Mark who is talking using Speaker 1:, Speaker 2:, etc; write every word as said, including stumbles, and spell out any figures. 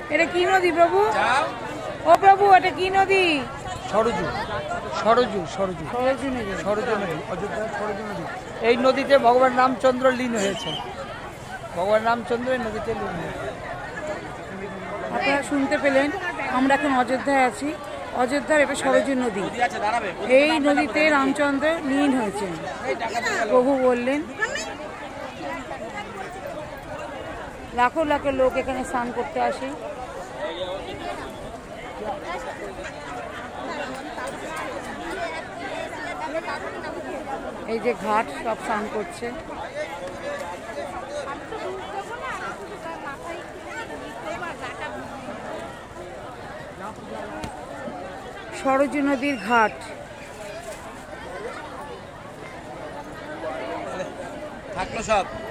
Speaker 1: এটা কি নদী প্রভু? ও প্রভু এটা কি নদী?
Speaker 2: সরজু সরজু সরজু
Speaker 1: সরজু নদী।
Speaker 2: সরজু নদী, অযোধ্যার সরজু নদী। এই নদীতে ভগবান রামচন্দ্র লীন হয়েছেন। ভগবান রামচন্দ্র এই নদীতে লীন হয়েছেন।
Speaker 1: আপনারা শুনতে পেলেন, আমরা এখন অযোধ্যায় আছি। অযোধ্যার এটা সরজু নদী। এই নদীতে রামচন্দ্র লীন হয়েছেন প্রভু বললেন। লাখো লাখো লোক এখানে স্নান করতে আসে। এই যে ঘাট, সব স্নান করছে। সরজু নদীর ঘাট।
Speaker 3: থাকলো সব।